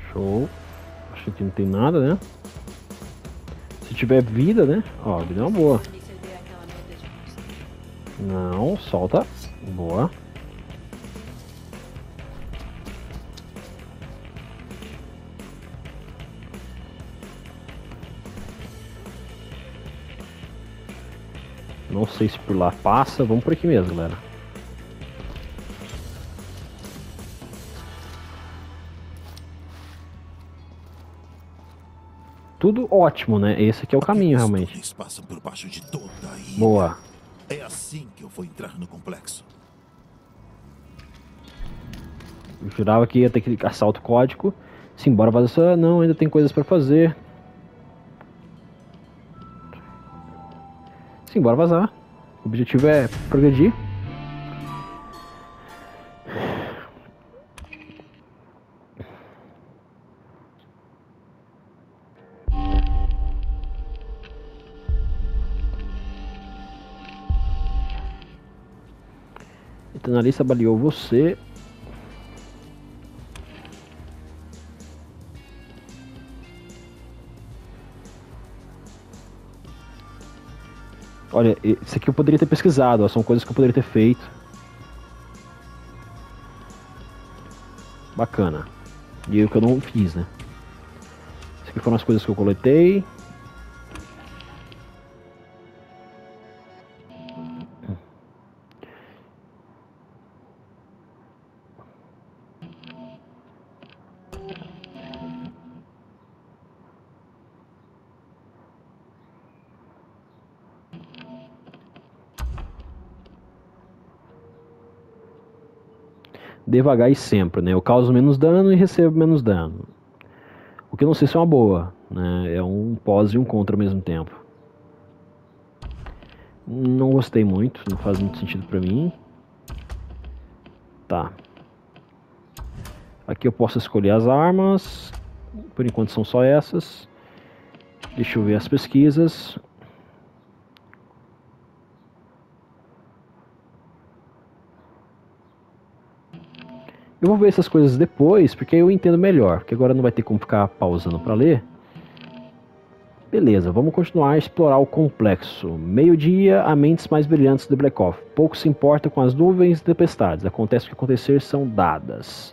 Show. Acho que aqui não tem nada, né? Se tiver vida, né? Ó, vida é uma boa. Não, solta. Boa. Não sei se por lá passa. Vamos por aqui mesmo, galera. Tudo ótimo, né? Esse aqui é o caminho, realmente. Eles passam por baixo de toda a ilha. Boa. É assim que eu vou entrar no complexo. Eu jurava que ia ter que caçar outro código. Sim, bora vazar. Não, ainda tem coisas pra fazer. Sim, bora vazar. O objetivo é progredir. Então, a lista avaliou você. Olha, isso aqui eu poderia ter pesquisado, ó, são coisas que eu poderia ter feito. Bacana. E o que eu não fiz, né? Isso aqui foram as coisas que eu coletei. Devagar e sempre, né? Eu causo menos dano e recebo menos dano. O que eu não sei se é uma boa, né? É um pós e um contra ao mesmo tempo. Não gostei muito, não faz muito sentido pra mim. Tá. Aqui eu posso escolher as armas. Por enquanto são só essas. Deixa eu ver as pesquisas. Eu vou ver essas coisas depois, porque aí eu entendo melhor. Porque agora não vai ter como ficar pausando para ler. Beleza, vamos continuar a explorar o complexo. Meio-dia, há mentes mais brilhantes do Black Ops. Pouco se importa com as nuvens e tempestades. Acontece o que acontecer, são dadas.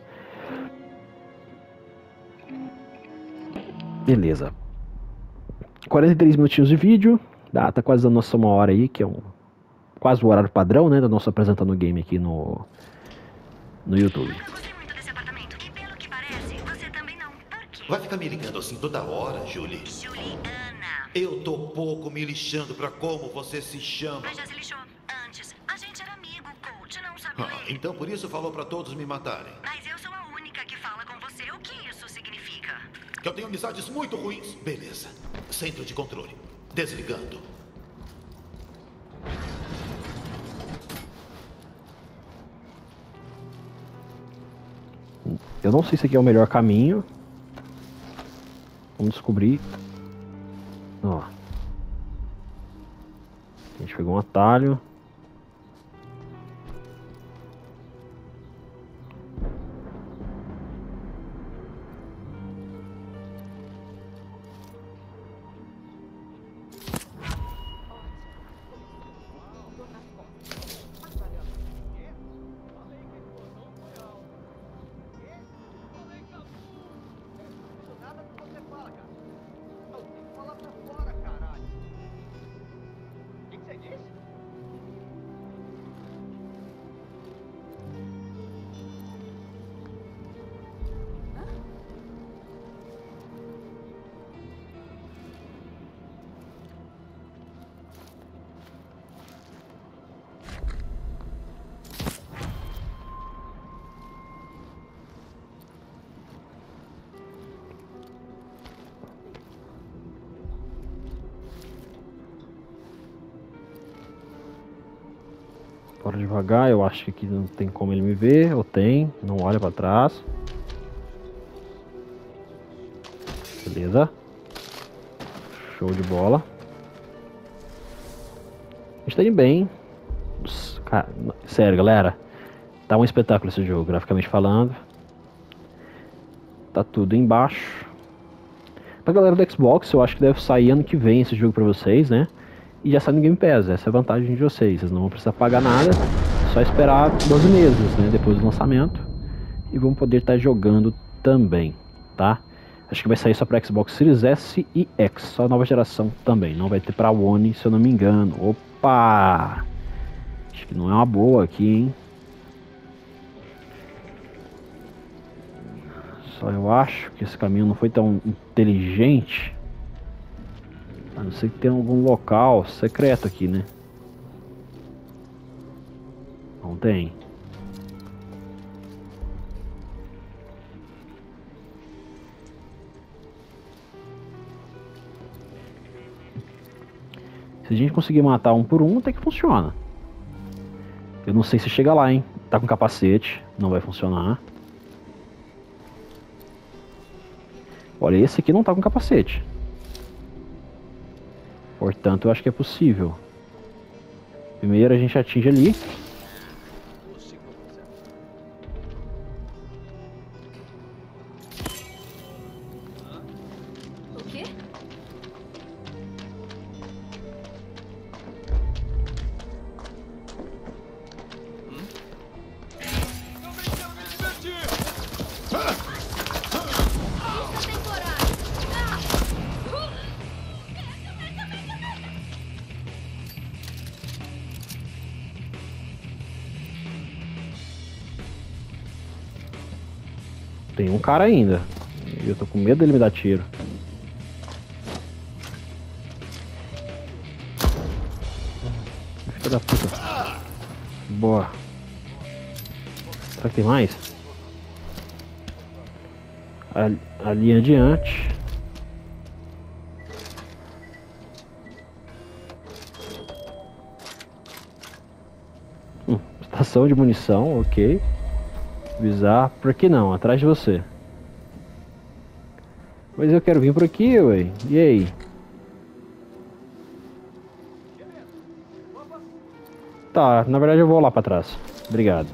Beleza. quarenta e três minutinhos de vídeo. Ah, tá quase dando nossa uma hora aí, que é um quase o horário padrão, né, da nossa apresentando o game aqui no no YouTube. Vai ficar me ligando assim toda hora, Julie? Juliana. Eu tô pouco me lixando pra como você se chama. Mas já se lixou antes. A gente era amigo, coach, não sabe Ah, ler. então por isso falou pra todos me matarem. Mas eu sou a única que fala com você. O que isso significa? Que eu tenho amizades muito ruins. Beleza. Centro de controle. Desligando. Eu não sei se aqui é o melhor caminho. Vamos descobrir. Ó. A gente pegou um atalho. Bora devagar, eu acho que aqui não tem como ele me ver, ou tem, não olha pra trás. Beleza. Show de bola. A gente tá indo bem. Cara, sério, galera. Tá um espetáculo esse jogo, graficamente falando. Tá tudo embaixo. Pra galera do Xbox, eu acho que deve sair ano que vem esse jogo pra vocês, né? E já sai no Game Pass, essa é a vantagem de vocês. Vocês não vão precisar pagar nada, só esperar doze meses, né? Depois do lançamento. E vão poder estar jogando também, tá? Acho que vai sair só pra Xbox Series S e X, só a nova geração também. Não vai ter pra One, se eu não me engano. Opa! Acho que não é uma boa aqui, hein? Só eu acho que esse caminho não foi tão inteligente. A não ser que tenha algum local secreto aqui, né? Não tem. Se a gente conseguir matar um por um, até que funciona. Eu não sei se chega lá, hein? Tá com capacete, não vai funcionar. Olha, esse aqui não tá com capacete. Portanto, eu acho que é possível. Primeiro a gente atinge ali. O quê? Tem um cara ainda. Eu tô com medo dele me dar tiro. Filha da puta. Boa. Será que tem mais? Ali, ali adiante. Hum, estação de munição, ok. Avisar, por que não? Atrás de você. Mas eu quero vir por aqui, ué. E aí? Tá, na verdade eu vou lá pra trás. Obrigado.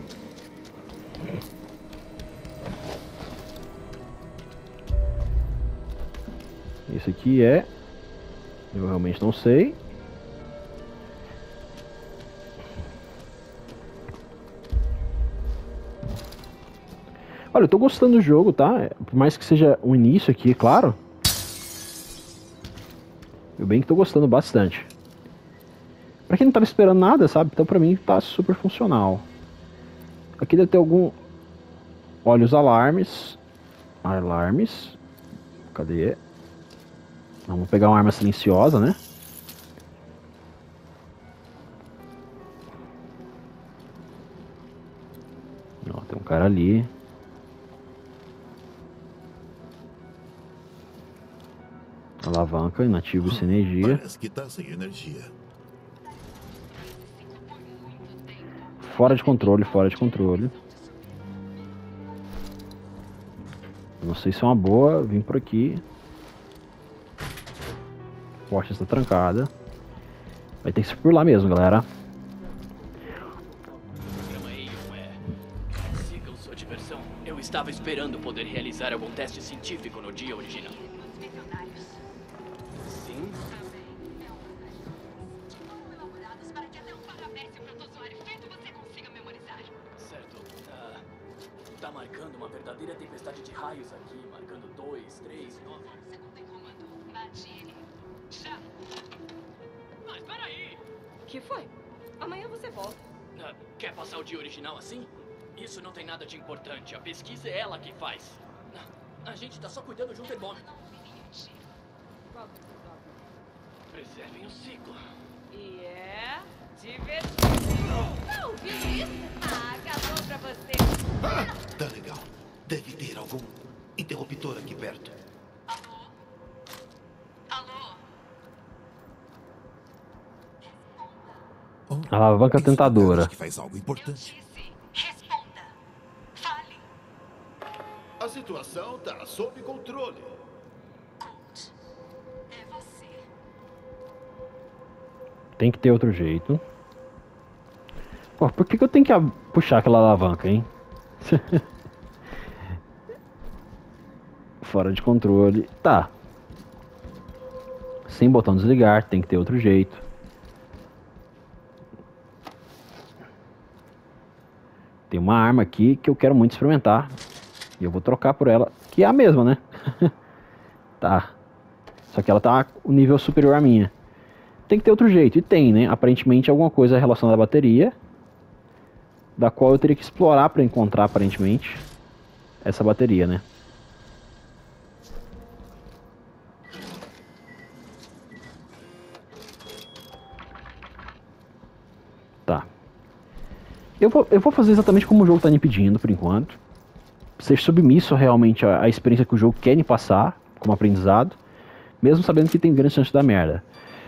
Esse aqui é... Eu realmente não sei. Olha, eu tô gostando do jogo, tá? Por mais que seja o início aqui, claro. Eu bem que tô gostando bastante. Pra quem não tava esperando nada, sabe? Então pra mim tá super funcional. Aqui deve ter algum... Olha os alarmes. Alarmes. Cadê? Vamos pegar uma arma silenciosa, né? Ó, tem um cara ali. Alavanca, inativo sem energia. Parece que tá sem energia. Fora de controle, fora de controle. Não sei se é uma boa vir por aqui. A porta está trancada. Vai ter que ser por lá mesmo, galera. Sigam sua diversão. Eu estava esperando poder realizar algum teste científico no dia original. Sim? Certo. Ah, tá marcando uma verdadeira tempestade de raios aqui, marcando dois, três, nove. Segundo em comando, bate ele. Já. Mas peraí! Que foi? Amanhã você volta. Ah, quer passar o dia original assim? Isso não tem nada de importante. A pesquisa é ela que faz. Ah, a gente tá só cuidando de um termômetro. Preservem o ciclo. E é divertido. Tá ouvindo isso? Ah, acabou pra você. Ah, tá legal. Deve ter algum interruptor aqui perto. Alô? Alô? Oh, Alavanca isso é tentadora. cara que faz algo Eu importante. disse, responda. Fale. A situação tá sob controle. Colt. É você. Tem que ter outro jeito. Pô, por que, que eu tenho que puxar aquela alavanca, hein? Fora de controle. Tá. Sem botão desligar, tem que ter outro jeito. Tem uma arma aqui que eu quero muito experimentar. E eu vou trocar por ela, que é a mesma, né? Tá. Só que ela tá um nível superior à minha. Tem que ter outro jeito. E tem, né? Aparentemente alguma coisa relacionada à bateria, da qual eu teria que explorar para encontrar, aparentemente, essa bateria, né? Tá. Eu vou, eu vou fazer exatamente como o jogo tá me pedindo, por enquanto. Ser submisso realmente à, à experiência que o jogo quer me passar, como aprendizado, mesmo sabendo que tem grande chance de dar merda.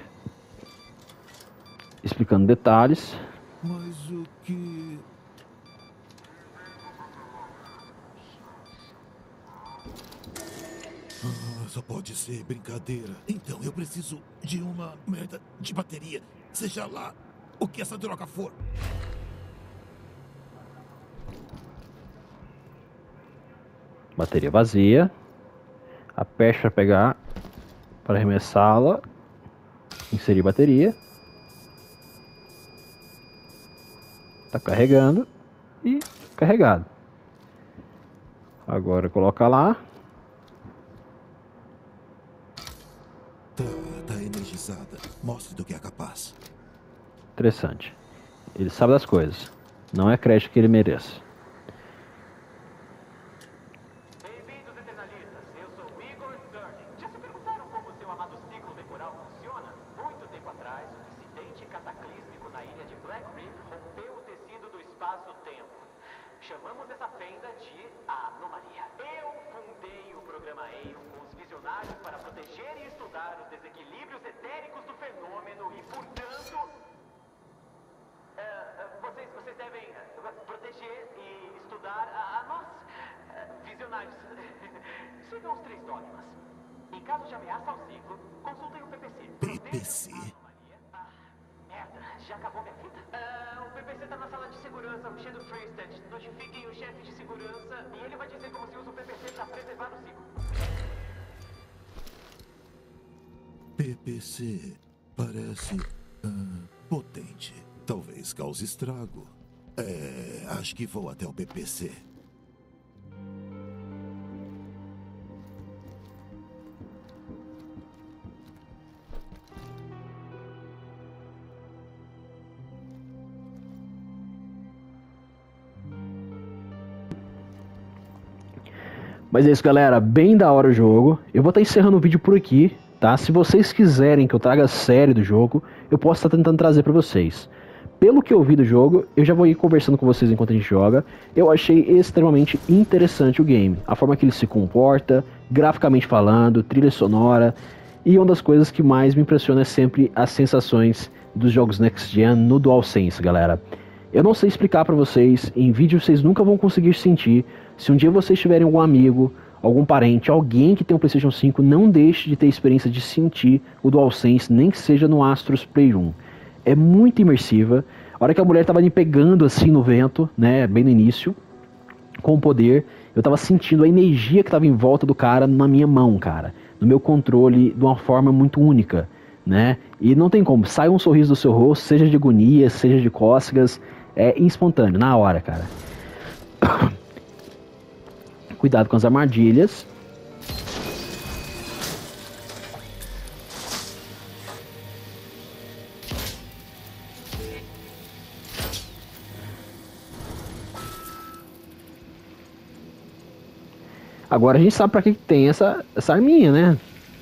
Explicando detalhes. Mas o que... Ah, só pode ser brincadeira. Então eu preciso de uma merda de bateria. Seja lá o que essa droga for. Bateria vazia. Aperte para pegar, para arremessá-la. Inserir bateria. Tá carregando. E carregado. Agora coloca lá. Tá, tá energizada. Mostre do que é capaz. Interessante. Ele sabe das coisas. Não é crédito que ele mereça. Bem-vindos, eternalistas. Eu sou Igor Sterling. Já se perguntaram como seu amado ciclo temporal funciona? Muito tempo atrás, um incidente cataclísmico na ilha de Black Reef rompeu o tecido do espaço-tempo. Chamamos essa fenda de anomalia. Eu fundei o programa Eio com os visionários para proteger e estudar os desequilíbrios etéricos do fenômeno e, portanto... Uh, uh, vocês, vocês devem uh, proteger e estudar a, a nós, uh, visionários. Sigam os três dogmas. Em caso de ameaça ao ciclo, consultem o P P C. P P C? Ah, merda, já acabou minha fita? Uh, o P P C tá na sala de segurança, o Shadow Freestead. Notifiquem o chefe de segurança e ele vai dizer como se usa o P P C para preservar o ciclo. P P C parece uh, potente. Talvez cause estrago. É, acho que vou até o P P C. Mas é isso, galera. Bem da hora o jogo. Eu vou estar encerrando o vídeo por aqui, tá? Se vocês quiserem que eu traga a série do jogo, eu posso estar tentando trazer pra vocês. Pelo que eu vi do jogo, eu já vou ir conversando com vocês enquanto a gente joga. Eu achei extremamente interessante o game. A forma que ele se comporta, graficamente falando, trilha sonora. E uma das coisas que mais me impressiona é sempre as sensações dos jogos Next Gen no DualSense, galera. Eu não sei explicar pra vocês, em vídeo vocês nunca vão conseguir sentir. Se um dia vocês tiverem algum amigo, algum parente, alguém que tem um PlayStation cinco, não deixe de ter a experiência de sentir o DualSense, nem que seja no Astros Playroom. É muito imersiva. A hora que a mulher tava me pegando assim no vento, né, bem no início, com o poder, eu tava sentindo a energia que tava em volta do cara na minha mão, cara, no meu controle, de uma forma muito única, né? E não tem como, sai um sorriso do seu rosto, seja de agonia, seja de cócegas, é espontâneo, na hora, cara. Cuidado com as armadilhas. Agora a gente sabe pra que tem essa, essa arminha, né?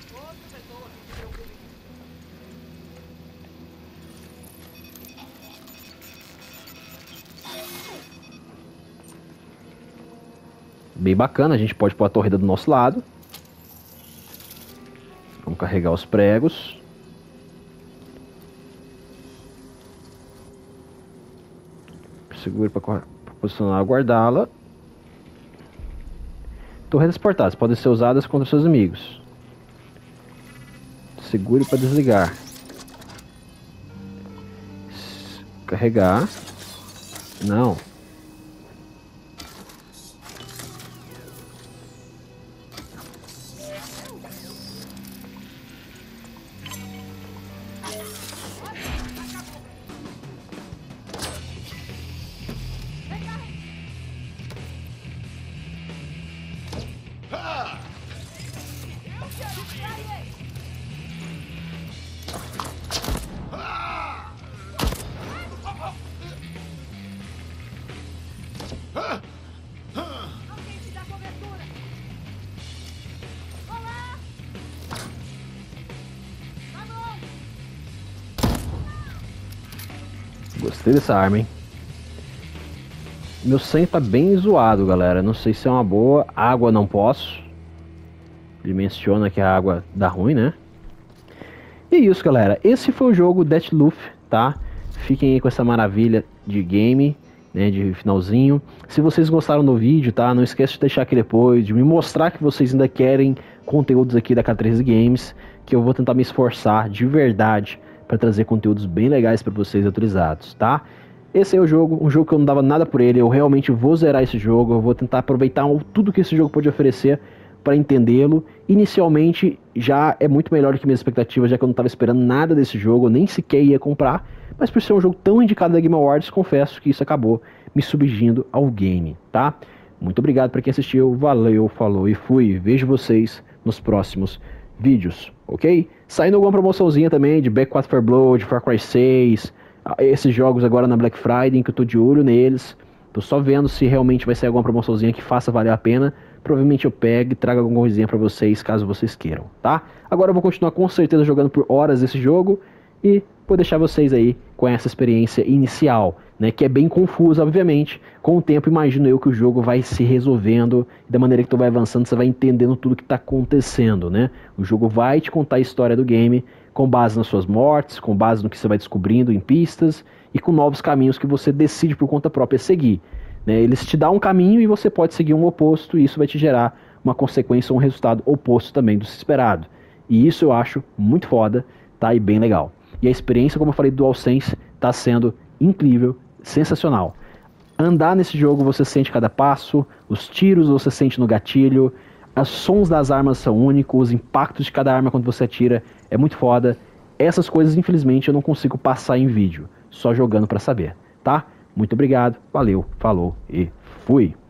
Bem bacana, a gente pode pôr a torreta do nosso lado. Vamos carregar os pregos. Segure para posicionar e guardá-la. Torretas portáteis podem ser usadas contra seus inimigos. Segure para desligar. Carregar. Não. Gostei dessa arma, hein? Meu sangue tá bem zoado, galera. Não sei se é uma boa. Água não posso. Ele menciona que a água dá ruim, né? E é isso, galera. Esse foi o jogo Deathloop, tá? Fiquem aí com essa maravilha de game, né? De finalzinho. Se vocês gostaram do vídeo, tá? Não esquece de deixar aqui depois, de me mostrar que vocês ainda querem conteúdos aqui da K treze Games, que eu vou tentar me esforçar de verdade para trazer conteúdos bem legais para vocês atualizados, tá? Esse é o jogo, um jogo que eu não dava nada por ele. Eu realmente vou zerar esse jogo. Eu vou tentar aproveitar tudo que esse jogo pode oferecer para entendê-lo. Inicialmente já é muito melhor do que minhas expectativas, já que eu não estava esperando nada desse jogo, eu nem sequer ia comprar. Mas por ser um jogo tão indicado da Game Awards, confesso que isso acabou me submergindo ao game, tá? Muito obrigado para quem assistiu, valeu, falou e fui. Vejo vocês nos próximos vídeos, ok? Saindo alguma promoçãozinha também de Back quatro for Blood, Far Cry seis... esses jogos agora na Black Friday, que eu tô de olho neles. Tô só vendo se realmente vai sair alguma promoçãozinha que faça valer a pena. Provavelmente eu pego e trago alguma coisinha pra vocês, caso vocês queiram, tá? Agora eu vou continuar com certeza jogando por horas esse jogo e vou deixar vocês aí com essa experiência inicial, né? Que é bem confusa, obviamente. Com o tempo, imagino eu que o jogo vai se resolvendo e da maneira que tu vai avançando, você vai entendendo tudo que tá acontecendo, né? O jogo vai te contar a história do game com base nas suas mortes, com base no que você vai descobrindo em pistas e com novos caminhos que você decide por conta própria seguir, né? Eles te dão um caminho e você pode seguir um oposto e isso vai te gerar uma consequência ou um resultado oposto também do esperado. E isso eu acho muito foda, tá? E bem legal. E a experiência, como eu falei, do DualSense tá sendo incrível, sensacional. Andar nesse jogo você sente cada passo, os tiros você sente no gatilho, os sons das armas são únicos, os impactos de cada arma quando você atira é muito foda. Essas coisas, infelizmente, eu não consigo passar em vídeo, só jogando pra saber, tá? Muito obrigado, valeu, falou e fui!